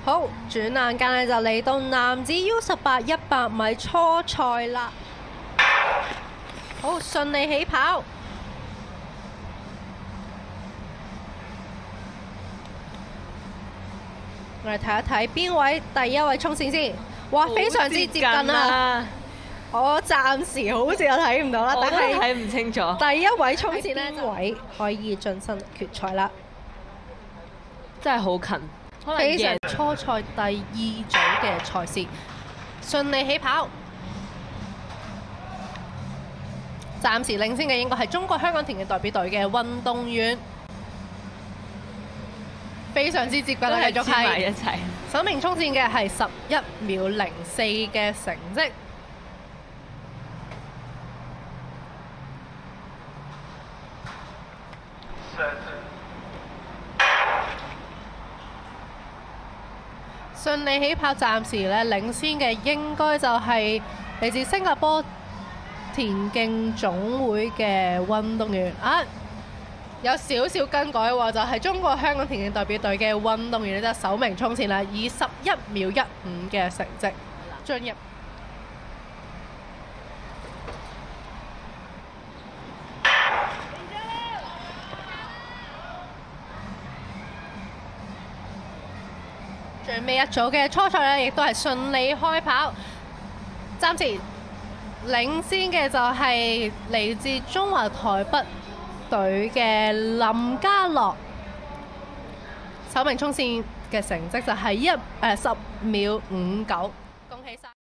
好，轉眼間呢就嚟到男子 U18 100米初賽啦。好，順利起跑。我哋睇一睇邊位第一位衝線先。哇，非常之接近啊！我暫時好似我睇唔到啦，但係睇唔清楚。 第一位衝線呢，邊位可以晉身決賽啦？ 真係好近， 非常初賽第2組嘅賽事，順利起跑。暫時領先嘅應該係中國香港田徑代表隊嘅運動員，非常之接近啦，繼續係一齊。 首名衝線嘅係11秒04嘅成績。順利起跑，暫時咧領先嘅應該就係嚟自新加坡田徑總會嘅運動員啊，有少少更改喎，就係中國香港田徑代表隊嘅運動員呢，就首名衝線啦，以11秒15嘅成績進入。最尾一組嘅初賽呢，亦都係順利開跑。暫時領先嘅就係嚟自中華台北隊嘅林家樂，首名衝線嘅成績就係10秒59，恭喜晒！